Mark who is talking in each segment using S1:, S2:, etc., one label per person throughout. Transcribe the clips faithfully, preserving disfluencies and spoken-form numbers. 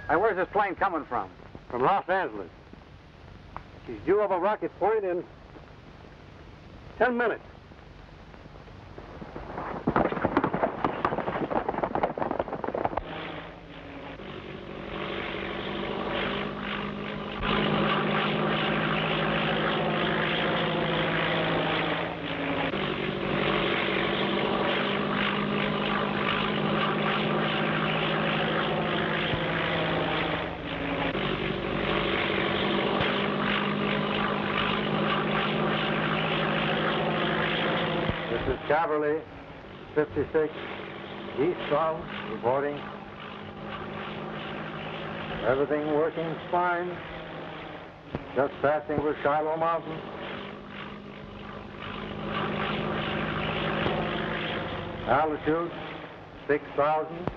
S1: Hey, where's this plane coming from?
S2: From Los Angeles. She's due over Rocky Point in ten minutes. Cavalry, fifty-six, eastbound, reporting. Everything working fine. Just passing over Shiloh Mountain. Altitude, six thousand.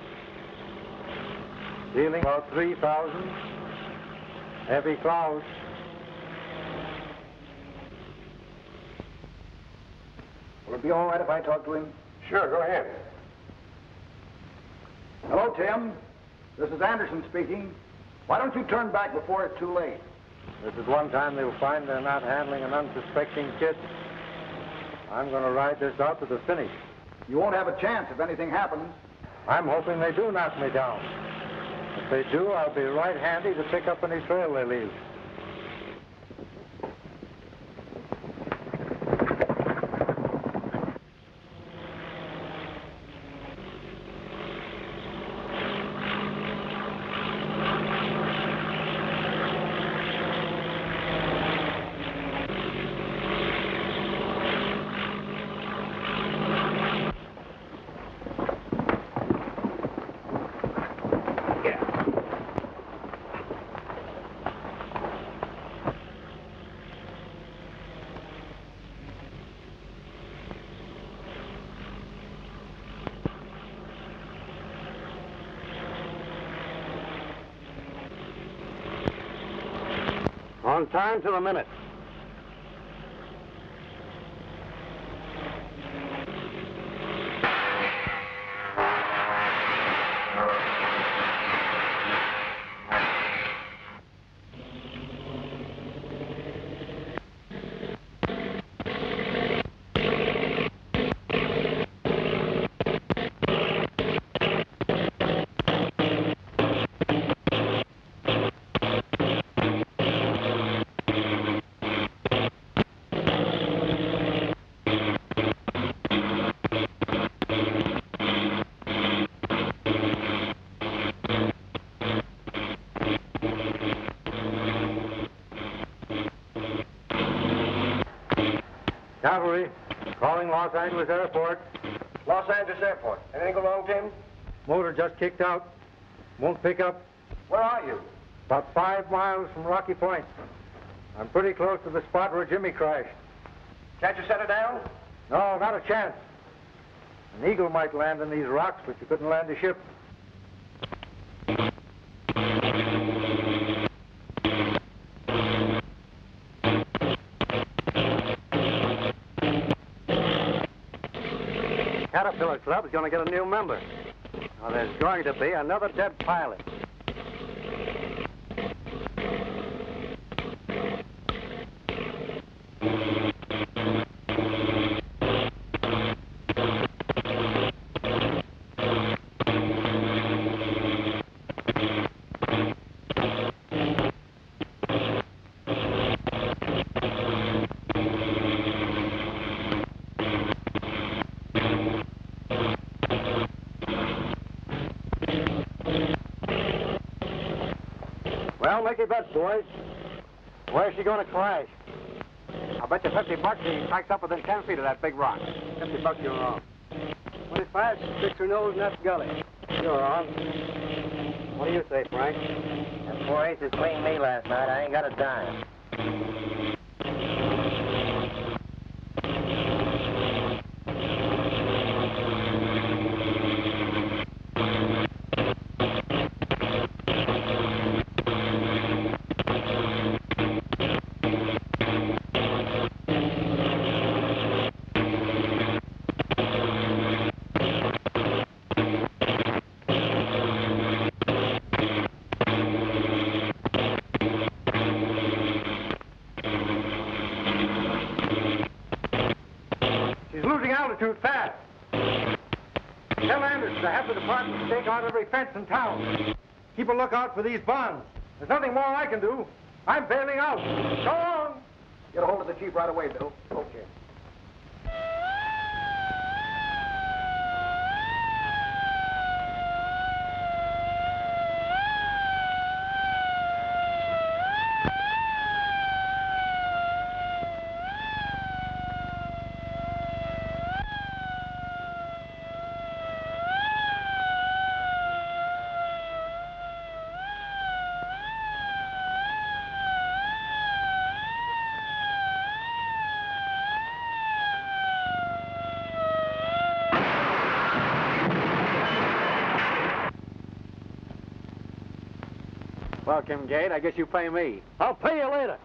S2: Ceiling about three thousand. Heavy clouds.
S3: Will it be all right if I talk to him?
S2: Sure, go ahead.
S3: Hello, Tim. This is Anderson speaking. Why don't you turn back before it's too late?
S2: This is one time they'll find they're not handling an unsuspecting kid. I'm going to ride this out to the finish.
S3: You won't have a chance if anything happens.
S2: I'm hoping they do knock me down. If they do, I'll be right handy to pick up any trail they leave. On time to the minute. Cavalry, calling Los Angeles Airport.
S4: Los Angeles Airport. Anything go wrong, Tim?
S2: Motor just kicked out. Won't pick up.
S4: Where are you?
S2: About five miles from Rocky Point. I'm pretty close to the spot where Jimmy crashed.
S4: Can't you set her down?
S2: No, not a chance. An eagle might land in these rocks, but you couldn't land a ship. Caterpillar Club's going to get a new member. Now, there's going to be another dead pilot. Well, make your bets, boys. Where's she going to crash? I'll bet you fifty bucks she cracks up within ten feet of that big rock. Fifty bucks, you're wrong. Twenty-five, she sticks her nose in that gully. You're wrong. What do you say, Frank?
S5: That four aces cleaned me last night. I ain't got a dime.
S2: it too fast. Tell Anderson to have the department stake out every fence in town. Keep a lookout for these bonds. There's nothing more I can do. I'm bailing out. Go on.
S3: Get a hold of the chief right away, Bill.
S2: Okay. Well, Kim Gate, I guess you pay me.
S1: I'll pay you later.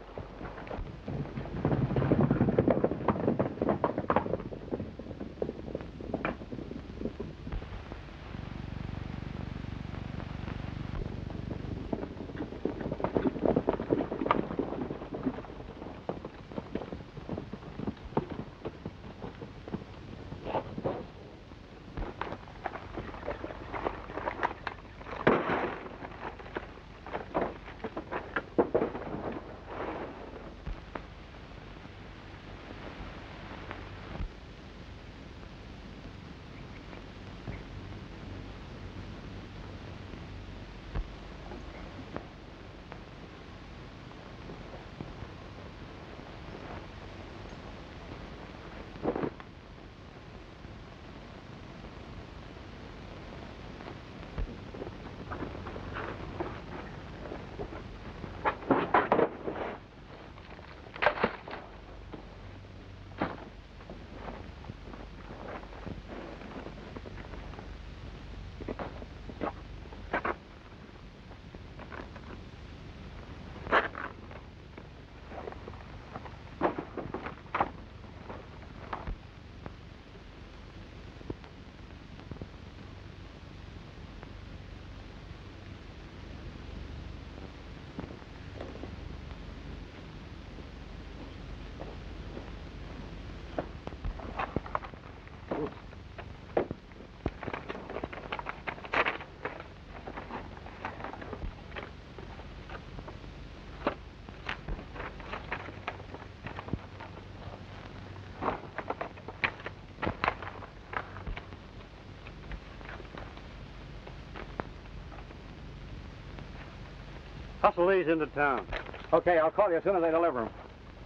S1: Hustle these into town.
S2: Okay, I'll call you as soon as they deliver them.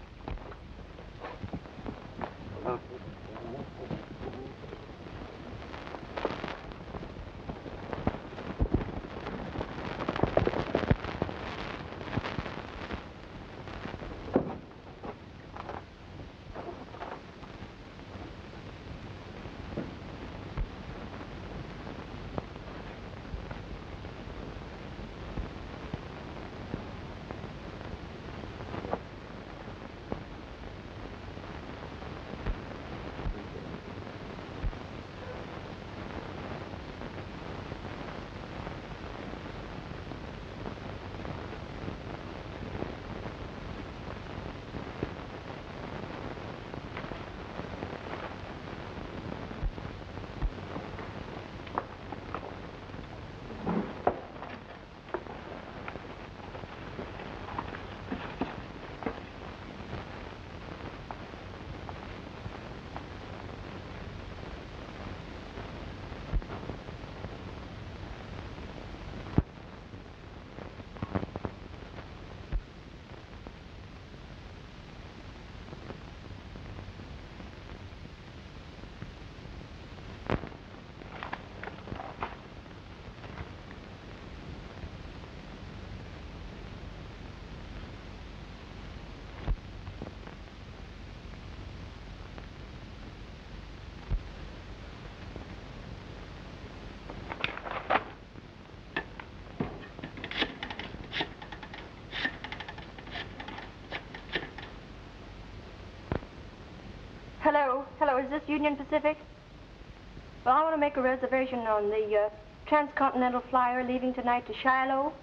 S6: Hello, hello, is this Union Pacific? Well, I want to make a reservation on the uh, transcontinental flyer leaving tonight to Shiloh.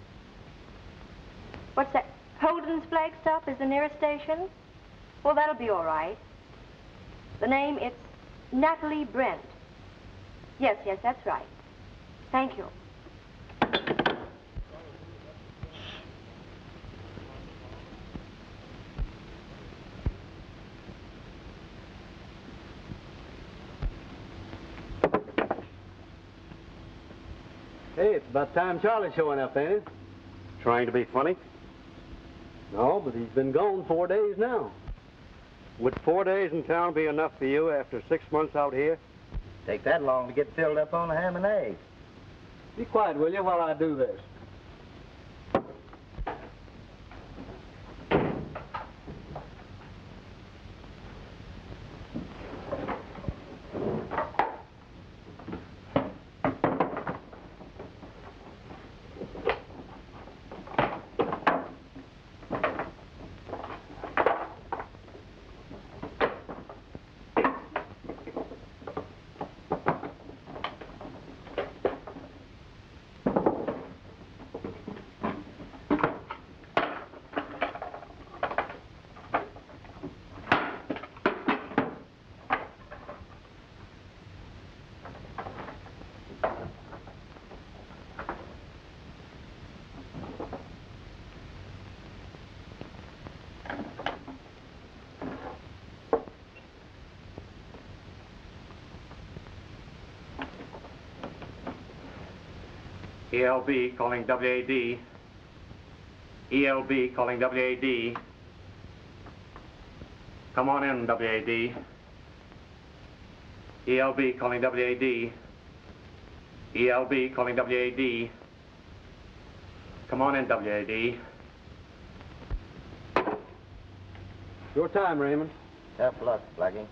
S6: What's that? Holden's flag stop is the nearest station? Well, that'll be all right. The name, it's Natalie Brent. Yes, yes, that's right. Thank you.
S1: Hey, it's about time Charlie's showing up, ain't it? Trying to be funny? No, but he's been gone four days now. Would four days in town be enough for you after six months out here?
S5: Take that long to get filled up on a ham and eggs.
S1: Be quiet, will you, while I do this? E L B calling W A D. E L B calling W A D. Come on in, W A D. E L B calling W A D. E L B calling W A D. Come on in, W A D. Your time, Raymond.
S5: Tough luck, Blackie.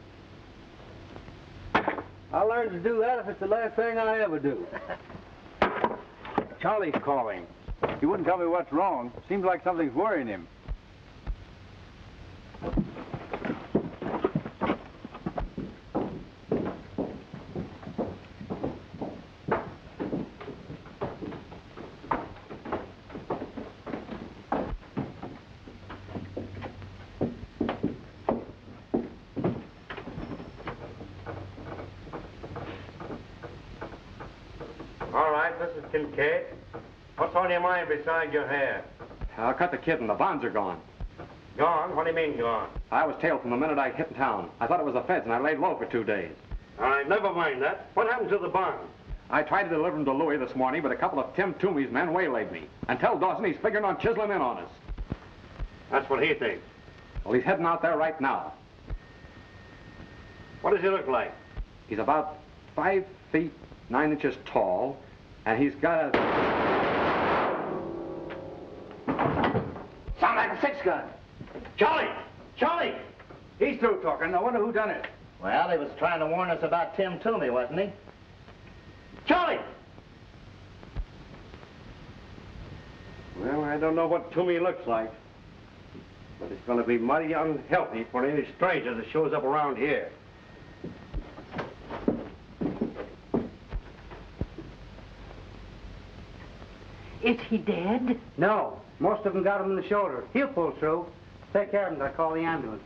S1: I learned to do that if it's the last thing I ever do.
S2: Charlie's calling. He wouldn't tell me what's wrong. Seems like something's worrying him.
S1: All right, Missus Kincaid. What's on your mind beside your hair? I cut the kid and the bonds are gone. Gone? What do you mean gone? I was tailed from the minute I hit town. I thought it was the feds and I laid low for two days. All right, never mind that. What happened to the bonds? I tried to deliver them to Louis this morning, but a couple of Tim Toomey's men waylaid me. And tell Dawson he's figuring on chiseling in on us. That's what he thinks. Well, he's heading out there right now. What does he look like? He's about five feet, nine inches tall, and he's got a...
S2: Sound like a six-gun.
S1: Charlie! Charlie!
S2: He's through talking. I wonder who done it.
S5: Well, he was trying to warn us about Tim Toomey, wasn't he?
S1: Charlie! Well, I don't know what Toomey looks like, but it's going to be mighty unhealthy for any stranger that shows up around here.
S7: Is he dead?
S2: No. Most of them got him in the shoulder. He'll pull through. Take care of him. I'll call the ambulance.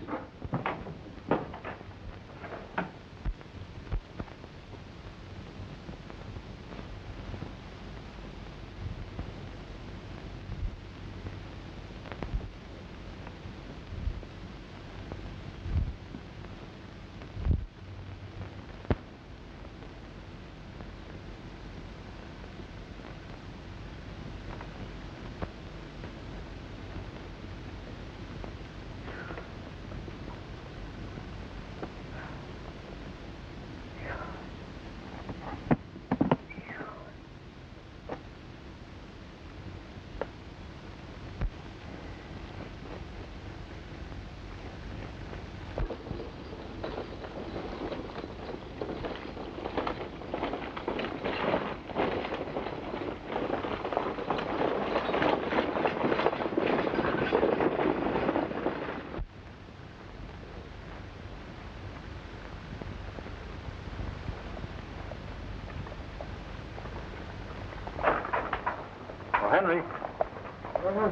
S1: Henry. Uh-huh.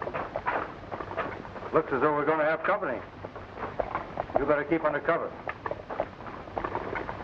S1: Looks as though we're going to have company. You better keep under cover.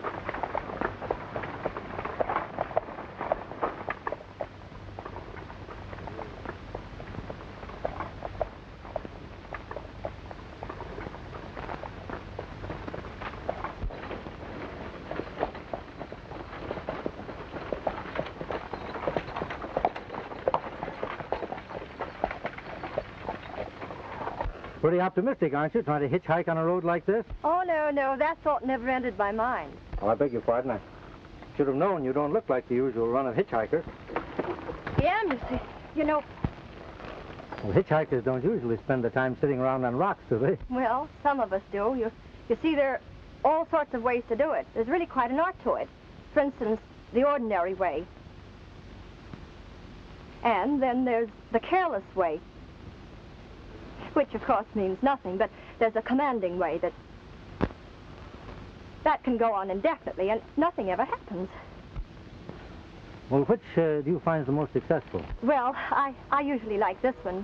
S2: Pretty optimistic, aren't you, trying to hitchhike on a road like this?
S6: Oh, no, no, that thought never entered my mind.
S2: Oh, I beg your pardon. I should have known you don't look like the usual run of hitchhikers.
S6: Yeah, mister. You know,
S2: Well, hitchhikers don't usually spend the time sitting around on rocks, do they?
S6: well, some of us do. You, you see, there are all sorts of ways to do it. There's really quite an art to it. For instance, the ordinary way. And then there's the careless way, which, of course, means nothing, but there's a commanding way that that can go on indefinitely, and nothing ever happens.
S2: Well, which uh, do you find the most successful?
S6: Well, I, I usually like this one.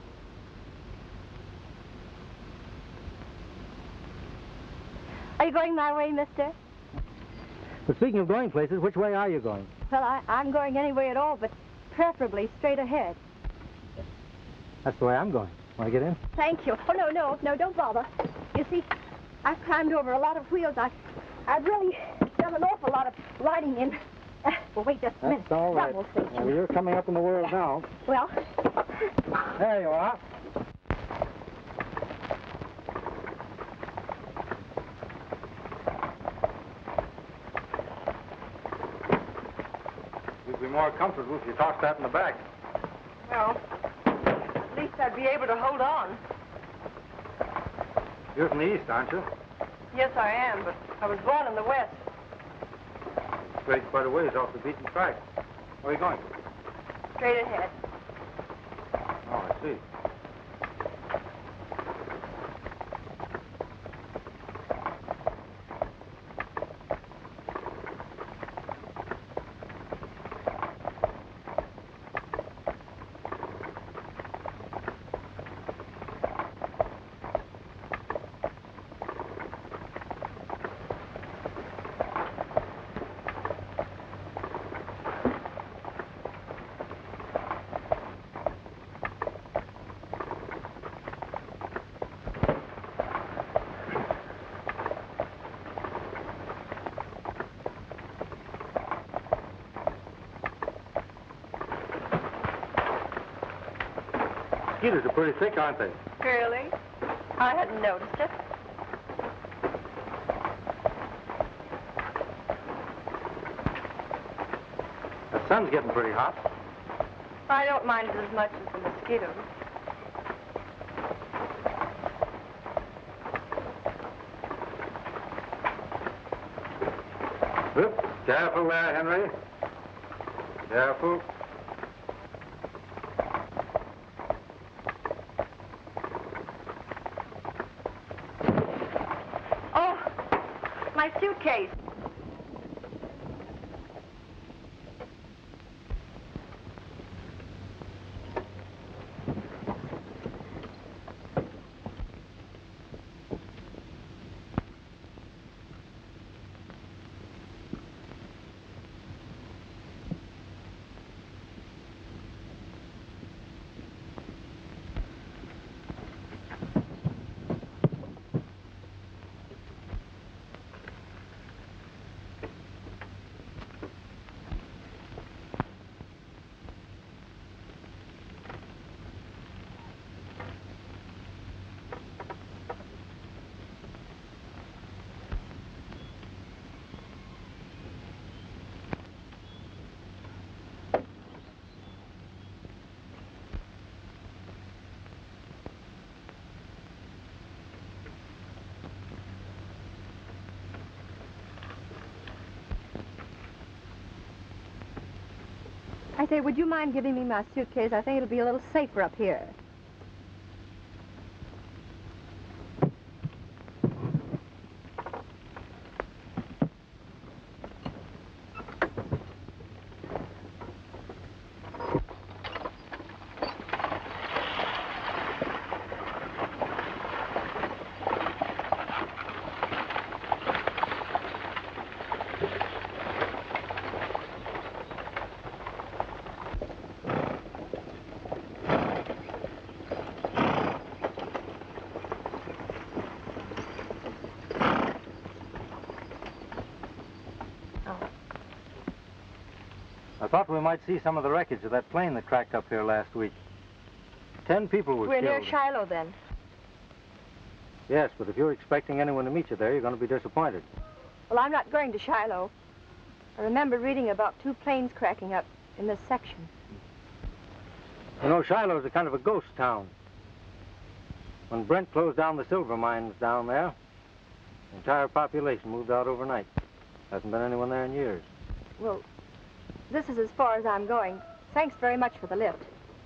S6: Are you going my way, mister?
S2: But speaking of going places, which way are you going?
S6: Well, I, I'm going any way at all, but preferably straight ahead.
S2: That's the way I'm going. Want to get in?
S6: Thank you. Oh, no, no, no, don't bother. You see, I've climbed over a lot of wheels. I, I've really done an awful lot of riding in. Uh, well, wait just a minute.
S2: That's all right.
S6: That will suit you.
S2: Well, you're coming up in the world now.
S6: Well,
S2: There you are. You'd be more comfortable if you tossed that in the back.
S7: Well, at least I'd be able to hold on.
S2: You're from the east, aren't you?
S7: Yes, I am, but I was born in the West.
S2: Straight quite a ways off the beaten track. Where are you going?
S7: Straight ahead.
S2: Oh, I see. Mosquitoes are pretty thick, aren't they?
S7: Really? I hadn't noticed it.
S2: The sun's getting pretty hot.
S7: I don't mind it as much as the mosquitoes.
S2: Whoop. Careful there, Henry. Careful.
S7: Oh, my suitcase.
S6: I say, would you mind giving me my suitcase? I think it'll be a little safer up here.
S2: I thought we might see some of the wreckage of that plane that cracked up here last week. Ten people were
S6: We're
S2: killed.
S6: near Shiloh, then.
S2: Yes, but if you're expecting anyone to meet you there, you're going to be disappointed.
S6: Well, I'm not going to Shiloh. I remember reading about two planes cracking up in this section.
S2: You know, Shiloh's a kind of a ghost town. When Brent closed down the silver mines down there, the entire population moved out overnight. Hasn't been anyone there in years.
S6: Well, this is as far as I'm going. Thanks very much for the lift.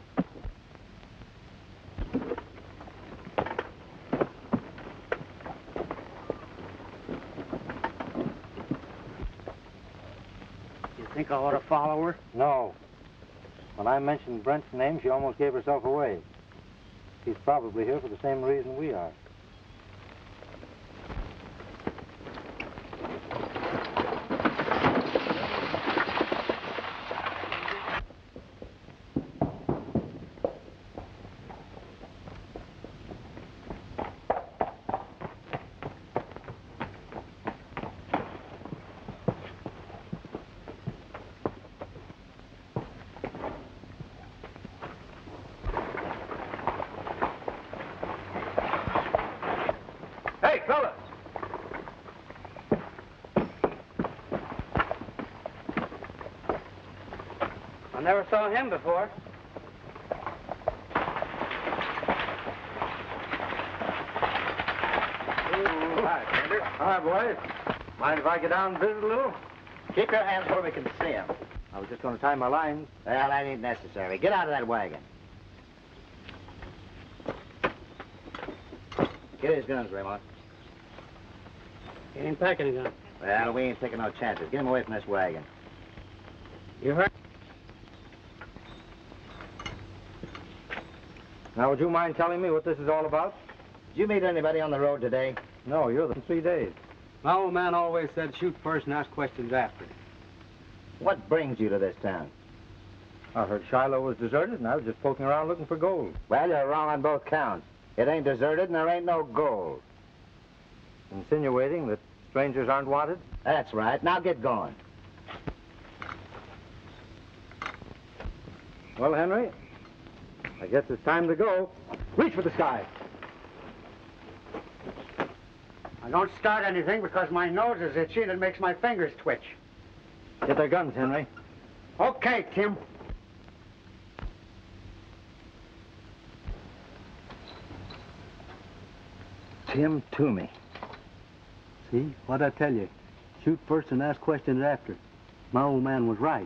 S2: You think I ought to follow her? No. When I mentioned Brent's name, she almost gave herself away. She's probably here for the same reason we are.
S4: Hey, fellas!
S2: I never saw him before.
S4: Hi, Sander.
S2: Hi, boys. Mind if I get down and visit a little?
S5: Keep your hands where we can see him.
S2: I was just going to tie my lines.
S5: Well, that ain't necessary. Get out of that wagon. Get his guns, Raymond.
S2: He ain't packing a gun.
S5: Well, we ain't taking no chances. Get him away from this wagon.
S2: You heard? Now, would you mind telling me what this is all about?
S5: Did you meet anybody on the road today?
S2: No, you're the three days.
S8: My old man always said shoot first and ask questions after.
S5: What brings you to this town?
S2: I heard Shiloh was deserted, and I was just poking around looking for gold.
S5: Well, you're wrong on both counts. It ain't deserted, and there ain't no gold.
S2: Insinuating that strangers aren't wanted?
S5: That's right. Now get going.
S2: Well, Henry, I guess it's time to go. Reach for the sky.
S8: I don't start anything because my nose is itchy and it makes my fingers twitch.
S2: Get their guns, Henry.
S8: Okay, Tim.
S2: Tim Toomey.
S8: See, what'd I tell you? Shoot first and ask questions after. My old man was right.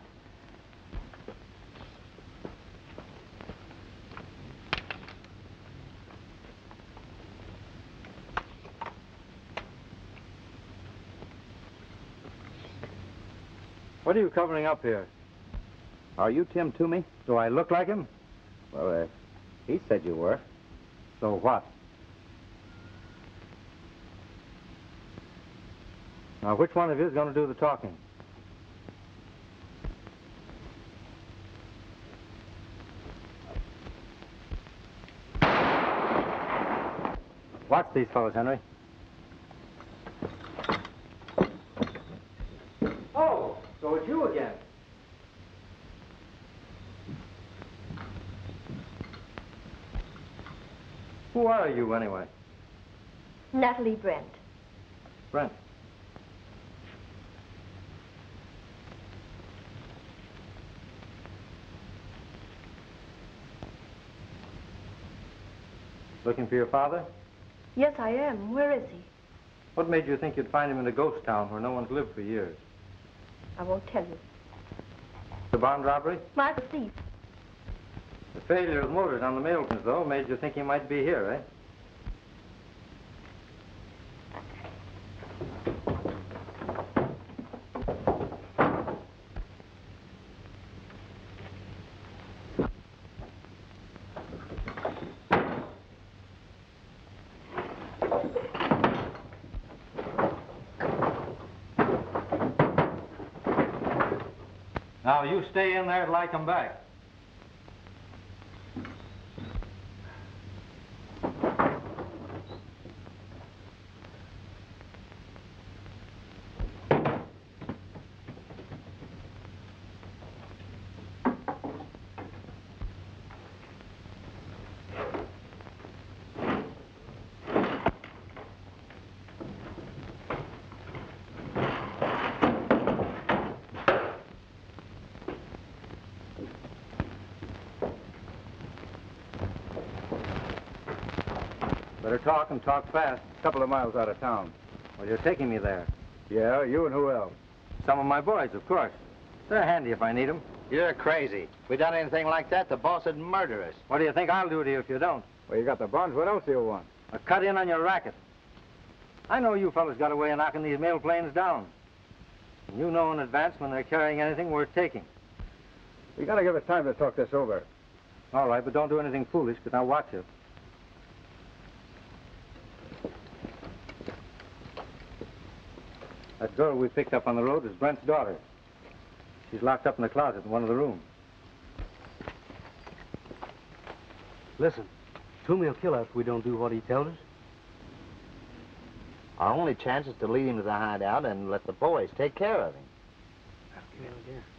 S2: What are you covering up here?
S5: Are you Tim Toomey?
S2: Do I look like him?
S5: Well, uh, he said you were.
S2: So what? Now, which one of you is going to do the talking? Watch these fellows, Henry. Oh, so it's you again. Who are you, anyway?
S6: Natalie Brent.
S2: Brent. Looking for your father?
S6: Yes, I am. Where is he?
S2: What made you think you'd find him in a ghost town where no one's lived for years?
S6: I won't tell you.
S2: The bond robbery?
S6: Martha thief.
S2: The failure of motors on the mail trucks, though, made you think he might be here, eh? Now, you stay in there till I come back. Better talk and talk fast. A couple of miles out of town.
S5: Well, you're taking me there.
S2: Yeah, you and who else?
S5: Some of my boys, of course. They're handy if I need them. You're crazy. If we done anything like that, the boss would murder us. What do you think I'll do to you if you don't?
S2: Well, you got the bonds. What else do you want?
S5: A cut in on your racket. I know you fellas got a way of knocking these mail planes down. And you know in advance when they're carrying anything worth taking.
S2: You gotta give us time to talk this over.
S5: All right, but don't do anything foolish, because I'll watch you. That girl we picked up on the road is Brent's daughter. She's locked up in the closet in one of the rooms.
S8: Listen, Toomey will kill us if we don't do what he tells us.
S5: Our only chance is to lead him to the hideout and let the boys take care of him.
S8: That'll give you an idea.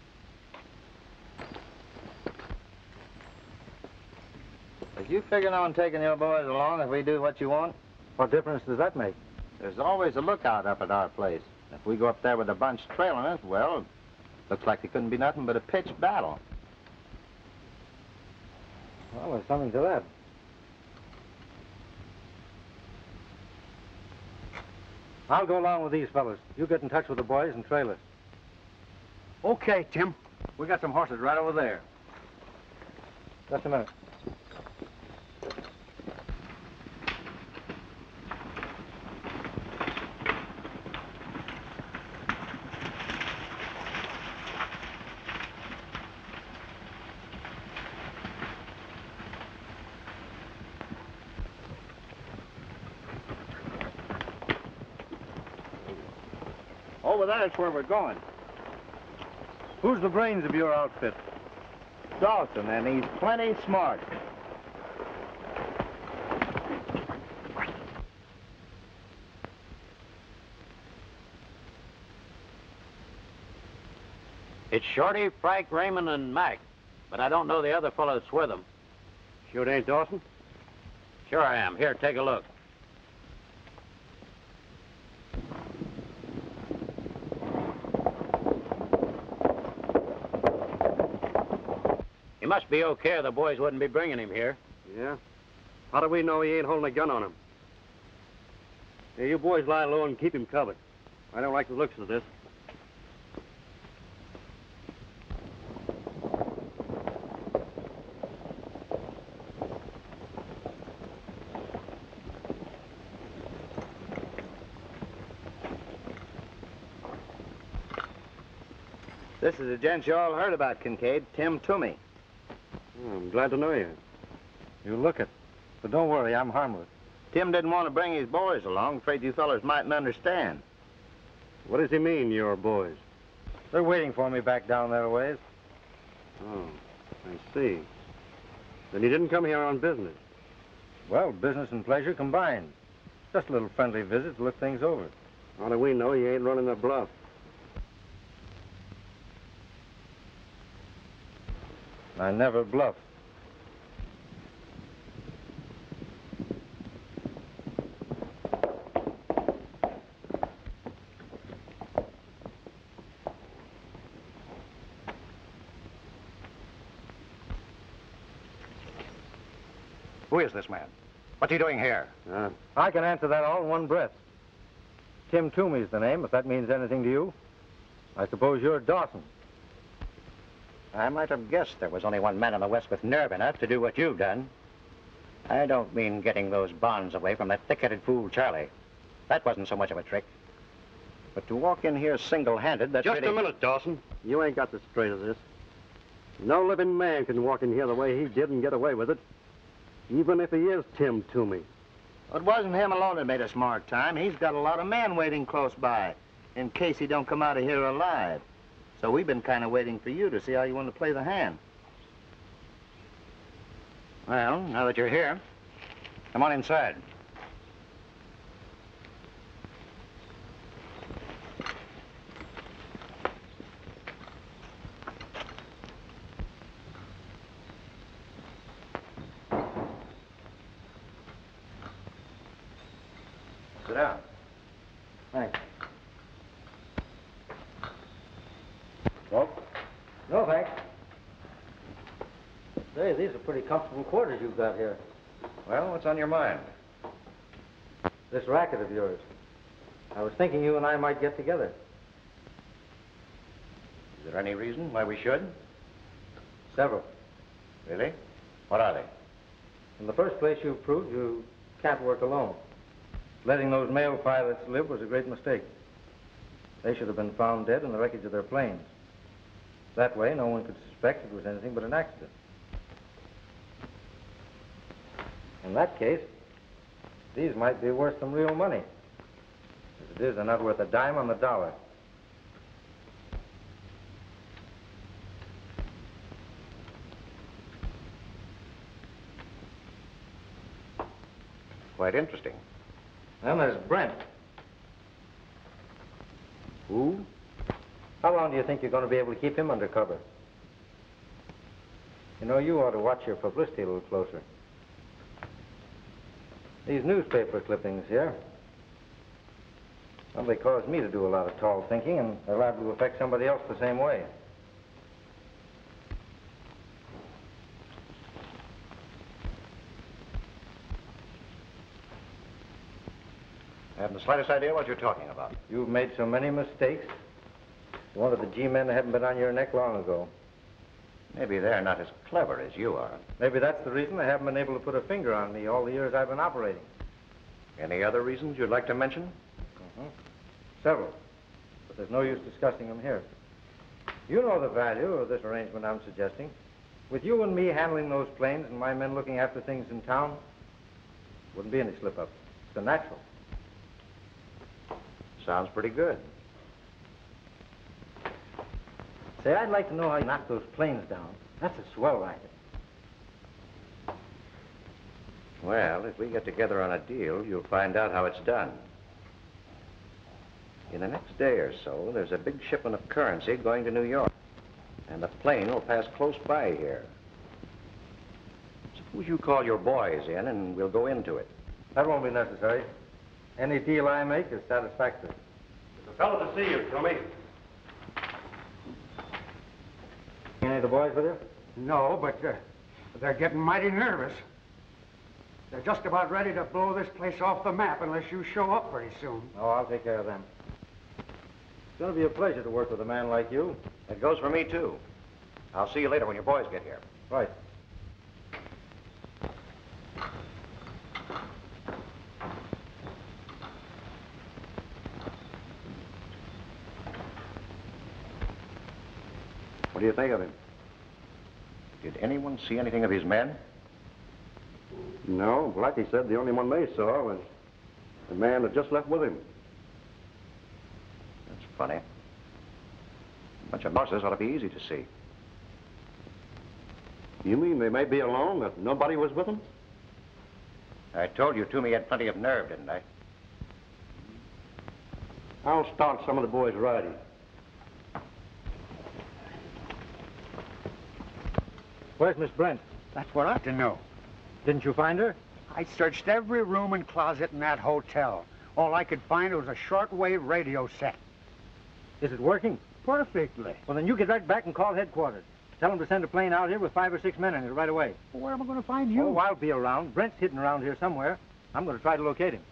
S5: Are you figuring on taking your boys along if we do what you want?
S2: What difference does that make?
S5: There's always a lookout up at our place. If we go up there with a bunch trailing us, well, looks like it couldn't be nothing but a pitched battle.
S2: Well, there's something to that.
S5: I'll go along with these fellas. You get in touch with the boys and trail us.
S8: Okay, Tim.
S5: We got some horses right over there.
S2: Just a minute. Over there's where we're going. Who's the brains of your outfit?
S5: Dawson, and he's plenty smart.
S9: It's Shorty, Frank, Raymond, and Mac, but I don't know the other fellow that's with them.
S8: Sure it ain't Dawson?
S9: Sure I am. Here, take a look. He must be okay or the boys wouldn't be bringing him here.
S8: Yeah? How do we know he ain't holding a gun on him? Hey, you boys lie low and keep him covered. I don't like the looks of this.
S5: This is the gent you all heard about, Kincaid, Tim Toomey.
S8: Oh, I'm glad to know you.
S5: You look it. But don't worry, I'm harmless. Tim didn't want to bring his boys along. Afraid you fellas mightn't understand.
S8: What does he mean, your boys?
S5: They're waiting for me back down there a ways.
S8: Oh, I see. Then he didn't come here on business.
S5: Well, business and pleasure combined. Just a little friendly visit to look things over.
S8: How do we know he ain't running the bluff?
S5: I never bluff.
S9: Who is this man? What's he doing here?
S8: Uh,
S5: I can answer that all in one breath. Tim Toomey's the name, if that means anything to you. I suppose you're Dawson.
S9: I might have guessed there was only one man in the West with nerve enough to do what you've done. I don't mean getting those bonds away from that thick-headed fool, Charlie. That wasn't so much of a trick. But to walk in here single-handed, that's
S8: just
S9: really...
S8: a minute, Dawson. You ain't got the straight of this. No living man can walk in here the way he did and get away with it. Even if he is Tim Toomey.
S5: It wasn't him alone that made a smart time. He's got a lot of men waiting close by, in case he don't come out of here alive. So we've been kind of waiting for you to see how you want to play the hand.
S9: Well, now that you're here, come on inside. Sit down.
S5: Thanks.
S9: Smoke?
S5: No, thanks. Say, these are pretty comfortable quarters you've got here.
S9: Well, what's on your mind?
S2: This racket of yours. I was thinking you and I might get together.
S9: Is there any reason why we should?
S2: Several.
S9: Really? What are they?
S2: In the first place, you've proved you can't work alone. Letting those male pilots live was a great mistake. They should have been found dead in the wreckage of their planes. That way, no one could suspect it was anything but an accident. In that case, these might be worth some real money. As it is, they're not worth a dime on the dollar.
S9: Quite interesting.
S2: Then there's Brent.
S9: Who?
S2: How long do you think you're going to be able to keep him under cover? You know, you ought to watch your publicity a little closer. These newspaper clippings here, well, they cause me to do a lot of tall thinking, and they're liable to affect somebody else the same way.
S9: I haven't the slightest idea what you're talking about.
S2: You've made so many mistakes. You wanted the G-men that haven't been on your neck long ago.
S9: Maybe they're not as clever as you are.
S2: Maybe that's the reason they haven't been able to put a finger on me all the years I've been operating.
S9: Any other reasons you'd like to mention?
S2: Mm-hmm. Several. But there's no use discussing them here. You know the value of this arrangement I'm suggesting. With you and me handling those planes and my men looking after things in town, wouldn't be any slip-up. It's the natural.
S9: Sounds pretty good.
S2: Say, I'd like to know how you knocked those planes down. That's a swell racket.
S9: Well, if we get together on a deal, you'll find out how it's done. In the next day or so, there's a big shipment of currency going to New York. And the plane will pass close by here. Suppose you call your boys in and we'll go into it.
S2: That won't be necessary. Any deal I make is satisfactory.
S1: There's a fellow to see you, Tommy.
S2: Any of the boys with you?
S10: No, but uh, they're getting mighty nervous. They're just about ready to blow this place off the map unless you show up pretty soon.
S2: Oh, I'll take care of them. It's going to be a pleasure to work with a man like you.
S9: It goes for me, too. I'll see you later when your boys get here.
S2: Right.
S9: What do you think of him? Did anyone see anything of his men?
S8: No, Blackie said the only one they saw was the man that just left with him.
S9: That's funny. A bunch of bosses ought to be easy to see.
S8: You mean they may be alone, that nobody was with them?
S9: I told you Toomey had plenty of nerve, didn't I?
S8: I'll start some of the boys riding.
S2: Where's Miss Brent?
S10: That's what I ought to know.
S2: Didn't you find her?
S10: I searched every room and closet in that hotel. All I could find was a shortwave radio set.
S2: Is it working?
S10: Perfectly.
S2: Well, then you get right back and call headquarters. Tell them to send a plane out here with five or six men in it right away.
S10: Well, where am I going to find you?
S2: Oh, I'll be around. Brent's hidden around here somewhere. I'm going to try to locate him.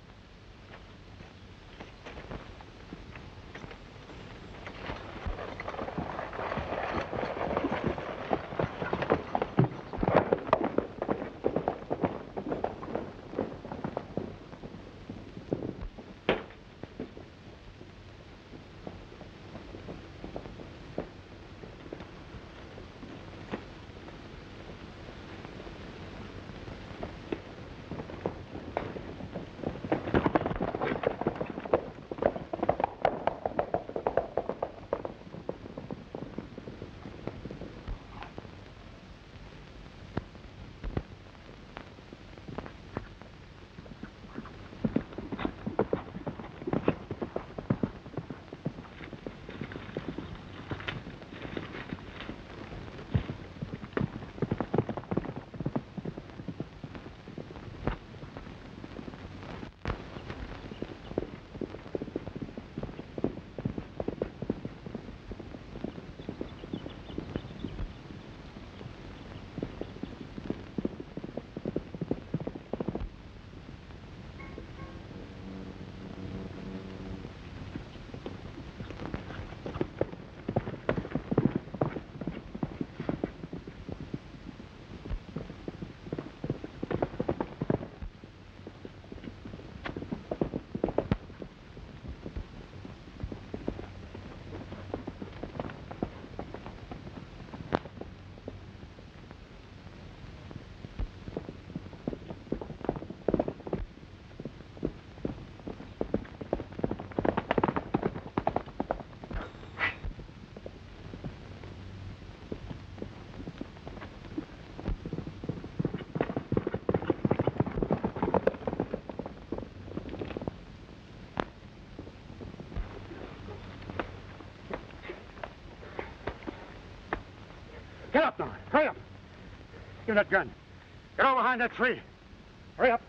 S10: Give me that gun. Get over behind that tree. Hurry up.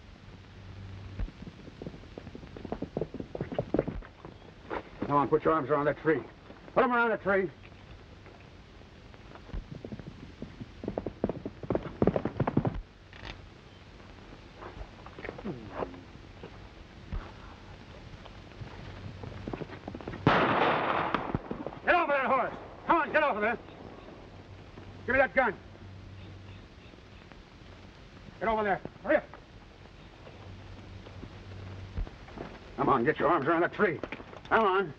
S10: Come on, put your arms around that tree. Put them around that tree. Get over that horse. Come on, get over there. Give me that gun. Get over there. Hurry up. Come on, get your arms around that tree. Come on.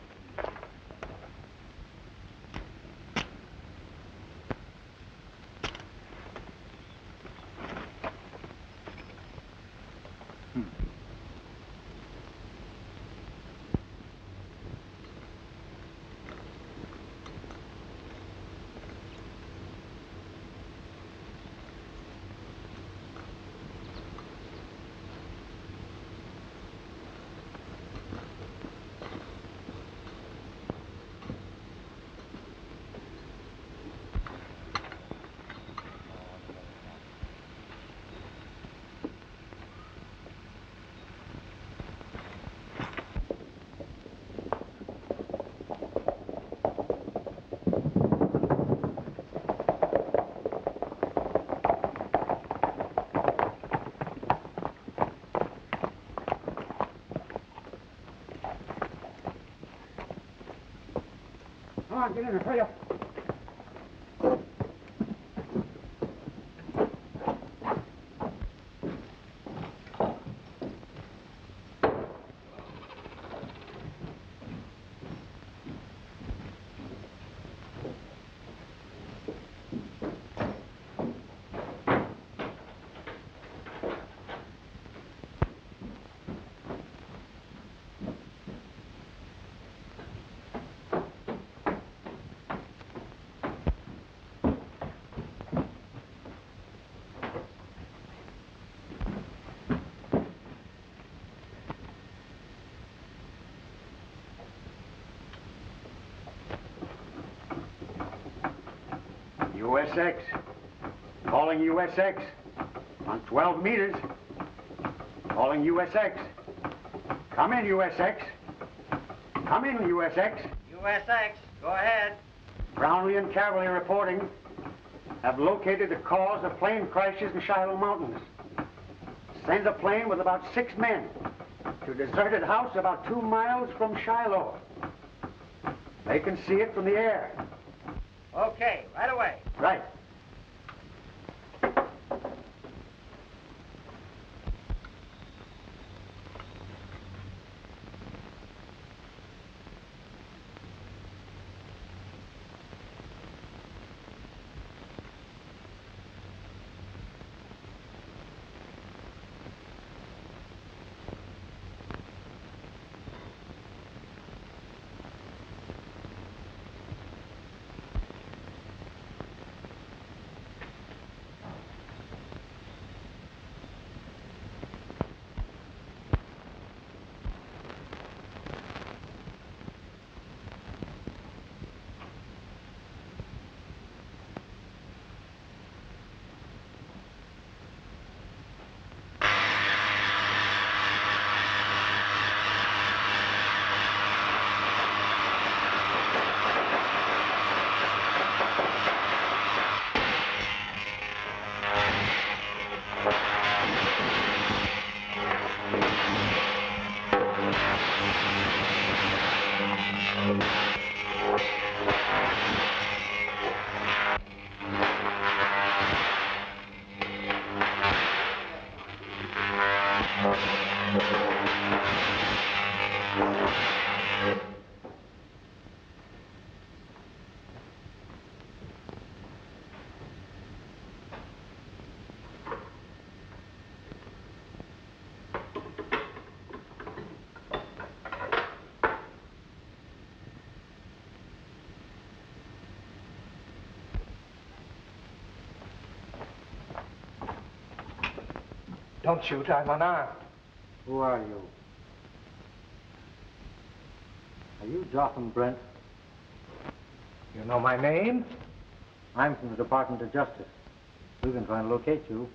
S10: Come on, get in there, hurry up. U S X. Calling U S X. On twelve meters. Calling U S X. Come in, U S X. Come in, U S X.
S9: U S X, go ahead.
S10: Brownlee and Cavalry reporting. Have located the cause of plane crashes in Shiloh Mountains. Send a plane with about six men to a deserted house about two miles from Shiloh. They can see it from the air.
S9: Okay, right away.
S10: Right.
S2: Don't shoot, I'm unarmed.
S10: Who are you?
S2: Are you Jotham Brent? You know my name?
S10: I'm from the Department of Justice.
S2: We've been trying to locate you.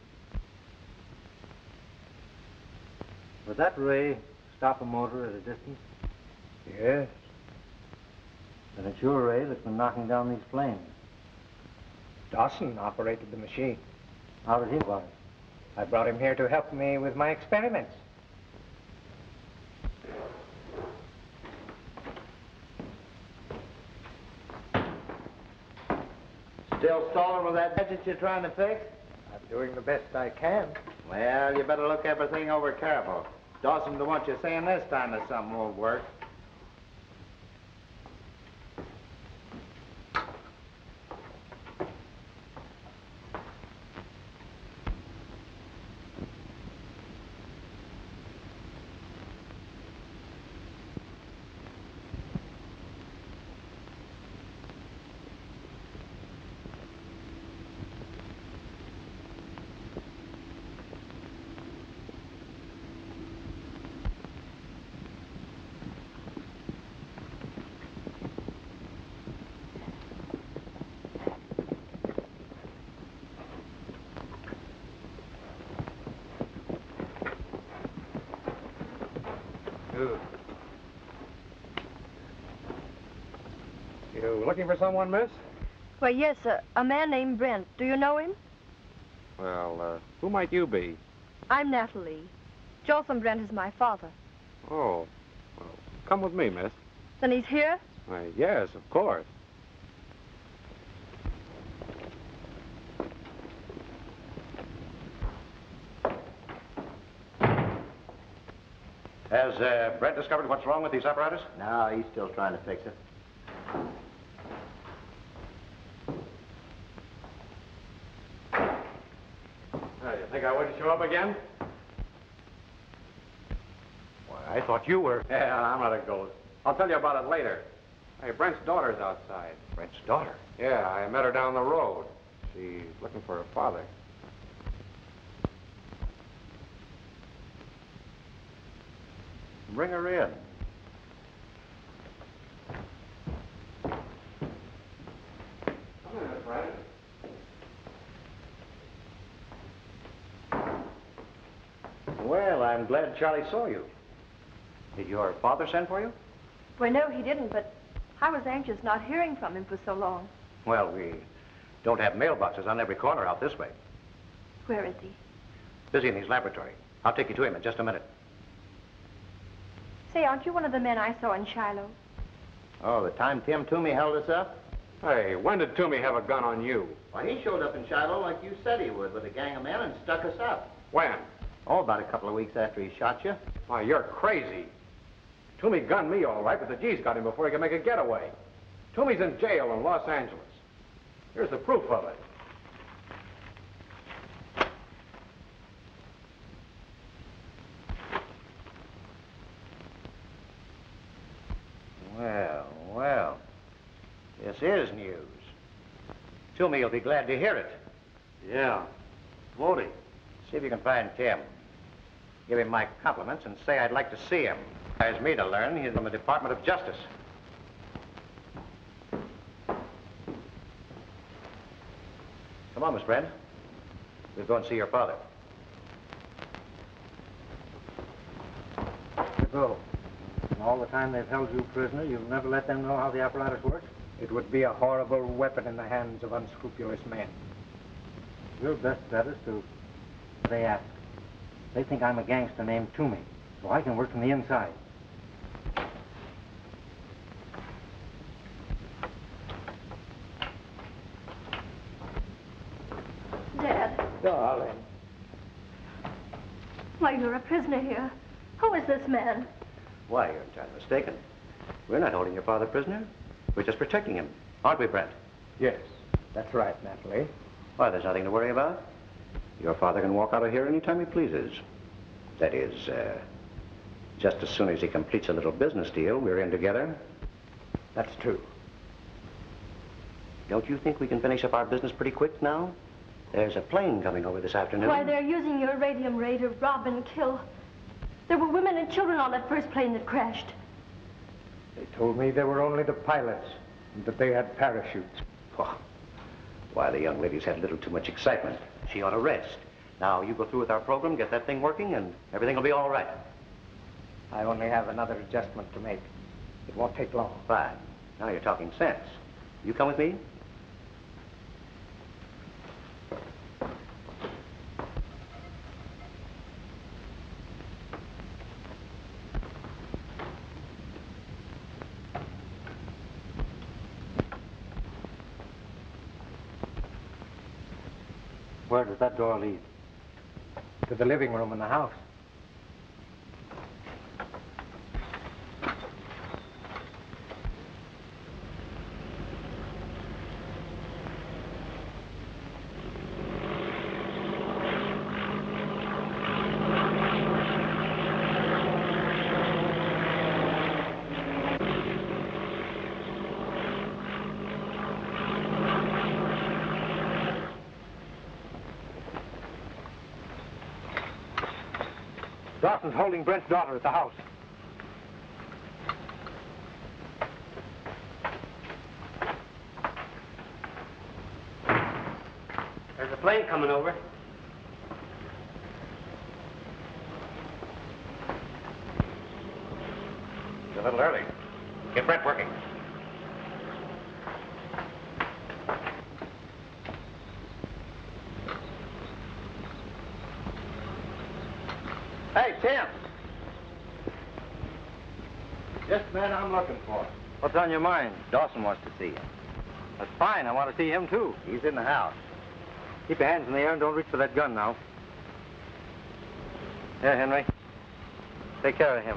S2: Was that Ray stop a motor at a distance?
S11: Yes.
S2: Then it's your Ray that's been knocking down these planes.
S11: Dawson operated the machine.
S2: How did he do it?
S11: I brought him here to help me with my experiments.
S5: Still stalling with that budget you're trying to fix?
S11: I'm doing the best I can.
S5: Well, you better look everything over careful. Dawson don't want you saying this time that something won't work.
S1: You looking for someone, miss?
S6: Why, yes, uh, a man named Brent. Do you know him?
S1: Well, uh, who might you be?
S6: I'm Natalie. Jotham Brent is my father.
S1: Oh, well, come with me, miss.
S6: Then he's here?
S1: Why, yes, of course.
S9: Has uh, Brent discovered what's wrong with these apparatus?
S5: No, he's still trying to fix it.
S1: Oh, you think I wouldn't show up again?
S9: Why, I thought you were...
S1: Yeah, I'm not a ghost. I'll tell you about it later. Hey, Brent's daughter's outside.
S9: Brent's daughter?
S1: Yeah, I met her down the road. She's looking for her father.
S9: Bring her in.
S1: Come in, Miss Brent.
S9: Well, I'm glad Charlie saw you. Did your father send for you?
S6: Why, no, he didn't, but I was anxious not hearing from him for so long.
S9: Well, we don't have mailboxes on every corner out this way.
S6: Where is he?
S9: Busy in his laboratory. I'll take you to him in just a minute.
S6: Say, aren't you one of the men I saw in Shiloh?
S5: Oh, the time Tim Toomey held us up?
S1: Hey, when did Toomey have a gun on you?
S5: Why, he showed up in Shiloh like you said he would with a gang of men and stuck us up.
S1: When?
S5: Oh, about a couple of weeks after he shot you.
S1: Why, you're crazy. Toomey gunned me all right, but the G's got him before he could make a getaway. Toomey's in jail in Los Angeles. Here's the proof of it.
S9: Well, well. This is news. Toomey will be glad to hear it.
S5: Yeah. Won't he?
S9: See if you can find Tim. Give him my compliments and say I'd like to see him. Requires me to learn he's from the Department of Justice. Come on, Miss Brent. We'll go and see your father.
S2: Go. And all the time they've held you prisoner, you've never let them know how the apparatus works?
S11: It would be a horrible weapon in the hands of unscrupulous men.
S2: Your best bet is to... They ask. They think I'm a gangster named Toomey, so I can work from the inside.
S6: Dad.
S11: Darling.
S6: Why, you're a prisoner here. Who is this man?
S9: Why, you're entirely mistaken. We're not holding your father prisoner. We're just protecting him. Aren't we, Brent?
S11: Yes, that's right, Natalie.
S9: Why, there's nothing to worry about. Your father can walk out of here anytime he pleases. That is, uh, just as soon as he completes a little business deal we're in together.
S11: That's true.
S9: Don't you think we can finish up our business pretty quick now? There's a plane coming over this afternoon.
S6: Why, they're using your radium ray to rob and kill. There were women and children on that first plane that crashed.
S11: They told me they were only the pilots and that they had parachutes.
S9: Oh, why, the young ladies had a little too much excitement. She ought to rest. Now, you go through with our program, get that thing working, and everything will be all right.
S11: I only have another adjustment to make. It won't take long.
S9: Fine. Now you're talking sense. You come with me?
S11: Where does that door lead? To the living room in the house. Dawson's holding Brent's daughter at the house.
S2: There's a plane coming over.
S9: It's a little early. Get Brent working.
S5: Hey, Tim. Just the man I'm looking for.
S11: What's on your mind?
S5: Dawson wants to see you.
S11: That's fine. I want to see him, too.
S5: He's in the house.
S11: Keep your hands in the air and don't reach for that gun now. Here, Henry. Take care of him.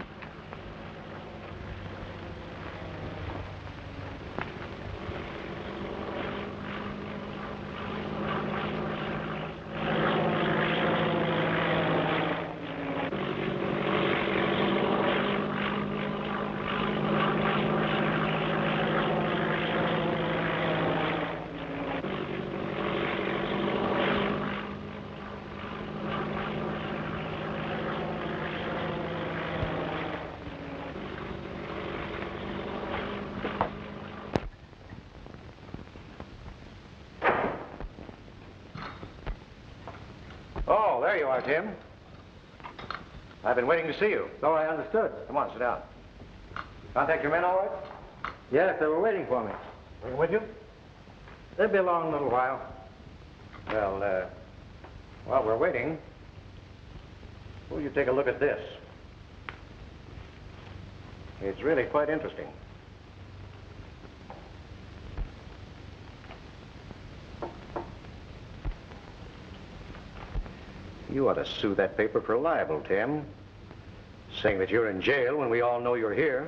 S9: Oh, there you are, Tim. I've been waiting to see you.
S11: So I understood.
S9: Come on, sit down. Contact your men all right?
S11: Yes, they were waiting for me.
S9: Bring them with you?
S11: They'll be along in a little while.
S9: Well, uh, while we're waiting, will you take a look at this? It's really quite interesting. You ought to sue that paper for libel, Tim. Saying that you're in jail when we all know you're here.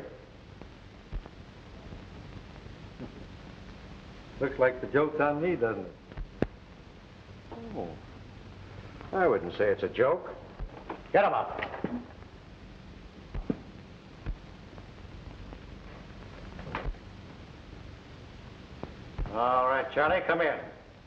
S11: Looks like the joke's on me, doesn't it?
S9: Oh, I wouldn't say it's a joke. Get him up. All right, Charlie, come in.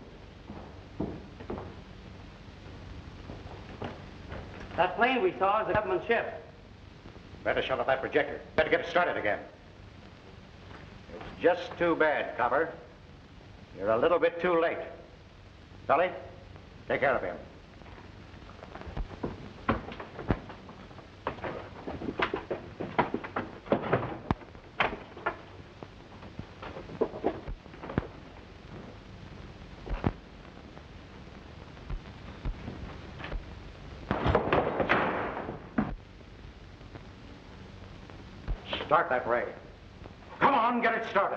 S2: That plane we saw is a government ship.
S9: Better shut off that projector. Better get it started again. It's just too bad, Copper. You're a little bit too late. Sully, take care of him. Start that ray. Come on, get it started.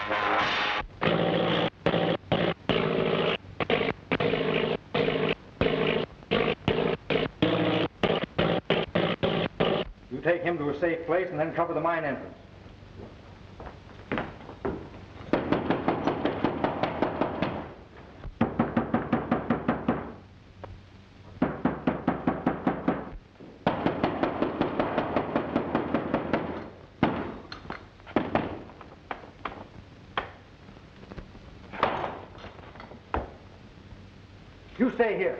S2: You take him to a safe place and then cover the mine entrance. You stay here.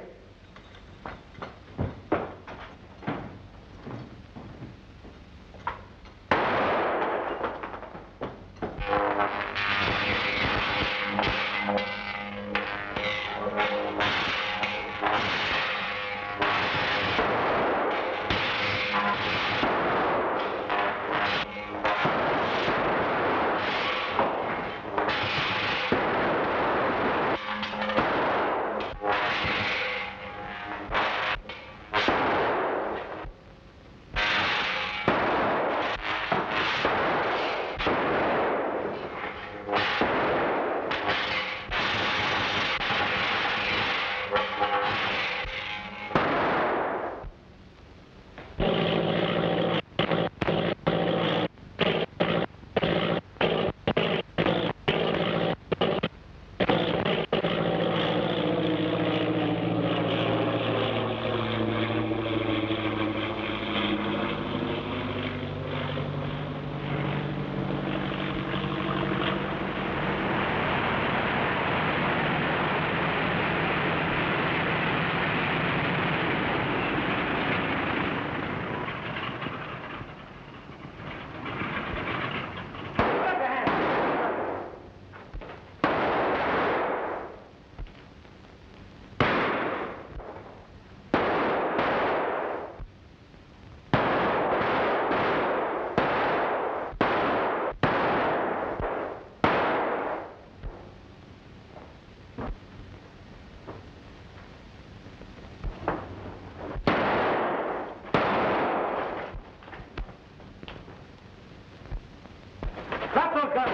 S2: Drop those guns!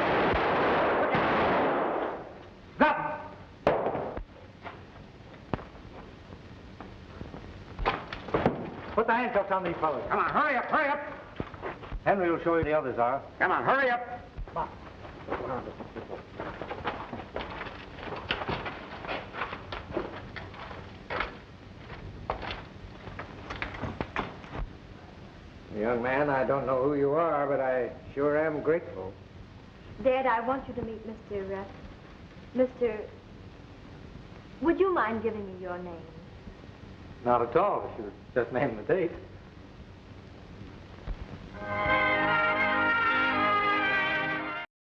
S2: Drop them! Put the handcuffs on these fellows. Come on, hurry up, hurry up! Henry will show you the others are. Come on, hurry up! Come on.
S11: Young man, I don't know who you are, but I sure am grateful.
S6: Dad, I want you to meet Mister Uh, Mister Would you mind giving me your name?
S11: Not at all. If you just name the date.